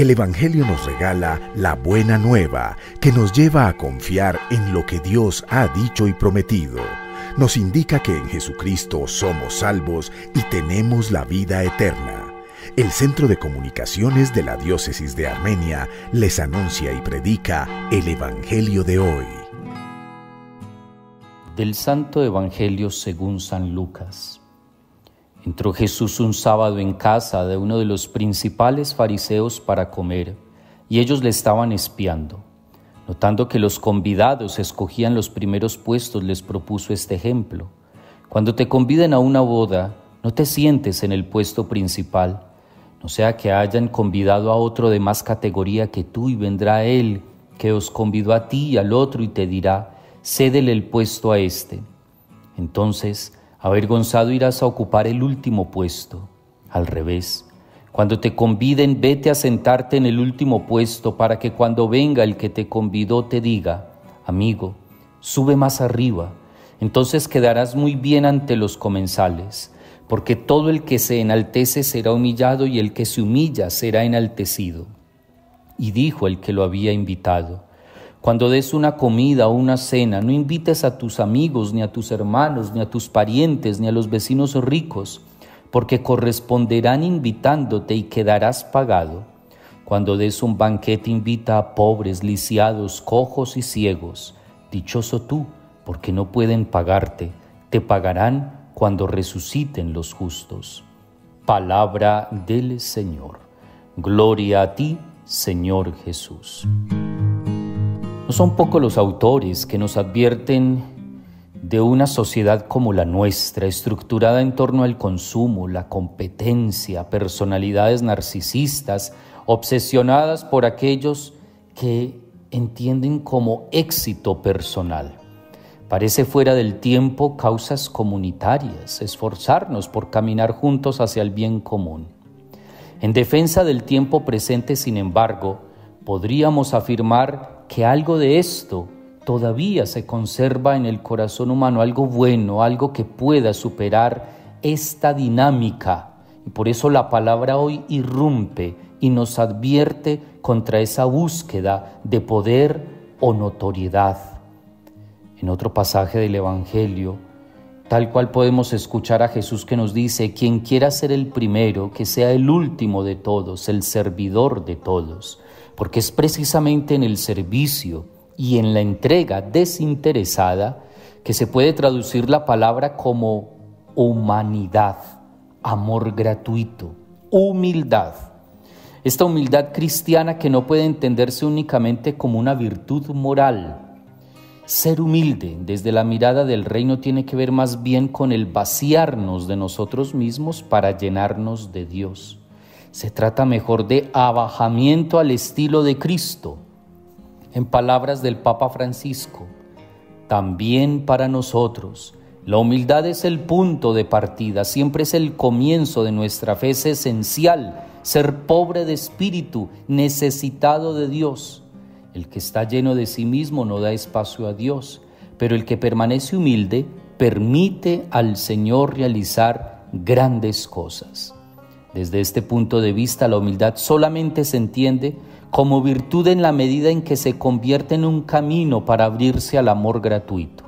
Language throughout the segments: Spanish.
El Evangelio nos regala la buena nueva que nos lleva a confiar en lo que Dios ha dicho y prometido. Nos indica que en Jesucristo somos salvos y tenemos la vida eterna. El Centro de Comunicaciones de la Diócesis de Armenia les anuncia y predica el Evangelio de hoy. Del Santo Evangelio según San Lucas. Entró Jesús un sábado en casa de uno de los principales fariseos para comer, y ellos le estaban espiando. Notando que los convidados escogían los primeros puestos, les propuso este ejemplo: cuando te conviden a una boda, no te sientes en el puesto principal, no sea que hayan convidado a otro de más categoría que tú, y vendrá él que os convidó a ti y al otro y te dirá: cédele el puesto a este. Entonces, avergonzado irás a ocupar el último puesto. Al revés, cuando te conviden, vete a sentarte en el último puesto, para que cuando venga el que te convidó te diga: amigo, sube más arriba. Entonces quedarás muy bien ante los comensales, porque todo el que se enaltece será humillado, y el que se humilla será enaltecido. Y dijo el que lo había invitado: cuando des una comida o una cena, no invites a tus amigos, ni a tus hermanos, ni a tus parientes, ni a los vecinos ricos, porque corresponderán invitándote y quedarás pagado. Cuando des un banquete, invita a pobres, lisiados, cojos y ciegos. Dichoso tú, porque no pueden pagarte, te pagarán cuando resuciten los justos. Palabra del Señor. Gloria a ti, Señor Jesús. No son pocos los autores que nos advierten de una sociedad como la nuestra, estructurada en torno al consumo, la competencia, personalidades narcisistas, obsesionadas por aquellos que entienden como éxito personal. Parece fuera del tiempo causas comunitarias, esforzarnos por caminar juntos hacia el bien común. En defensa del tiempo presente, sin embargo, podríamos afirmar que algo de esto todavía se conserva en el corazón humano, algo bueno, algo que pueda superar esta dinámica. Y por eso la palabra hoy irrumpe y nos advierte contra esa búsqueda de poder o notoriedad. En otro pasaje del Evangelio, tal cual podemos escuchar a Jesús que nos dice: quien quiera ser el primero, que sea el último de todos, el servidor de todos. Porque es precisamente en el servicio y en la entrega desinteresada que se puede traducir la palabra como humanidad, amor gratuito, humildad. Esta humildad cristiana que no puede entenderse únicamente como una virtud moral. Ser humilde desde la mirada del reino tiene que ver más bien con el vaciarnos de nosotros mismos para llenarnos de Dios. Se trata mejor de abajamiento al estilo de Cristo. En palabras del Papa Francisco, también para nosotros, la humildad es el punto de partida, siempre es el comienzo de nuestra fe, es esencial ser pobre de espíritu, necesitado de Dios. El que está lleno de sí mismo no da espacio a Dios, pero el que permanece humilde permite al Señor realizar grandes cosas. Desde este punto de vista, la humildad solamente se entiende como virtud en la medida en que se convierte en un camino para abrirse al amor gratuito.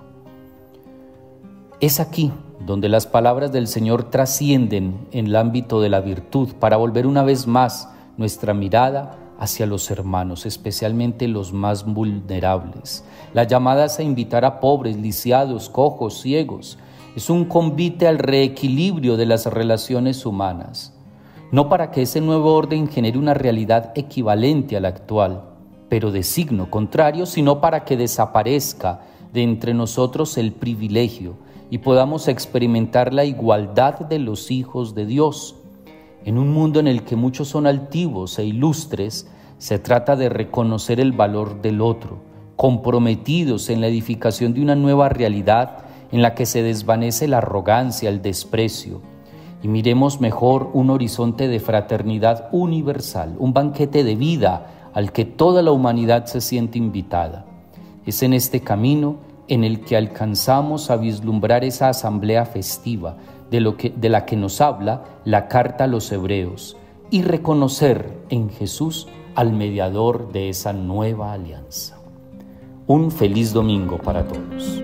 Es aquí donde las palabras del Señor trascienden en el ámbito de la virtud para volver una vez más nuestra mirada hacia los hermanos, especialmente los más vulnerables. La llamada es a invitar a pobres, lisiados, cojos, ciegos. Es un convite al reequilibrio de las relaciones humanas. No para que ese nuevo orden genere una realidad equivalente a la actual, pero de signo contrario, sino para que desaparezca de entre nosotros el privilegio y podamos experimentar la igualdad de los hijos de Dios. En un mundo en el que muchos son altivos e ilustres, se trata de reconocer el valor del otro, comprometidos en la edificación de una nueva realidad en la que se desvanece la arrogancia, el desprecio, y miremos mejor un horizonte de fraternidad universal, un banquete de vida al que toda la humanidad se siente invitada. Es en este camino en el que alcanzamos a vislumbrar esa asamblea festiva de la que nos habla la carta a los Hebreos, y reconocer en Jesús al mediador de esa nueva alianza. Un feliz domingo para todos.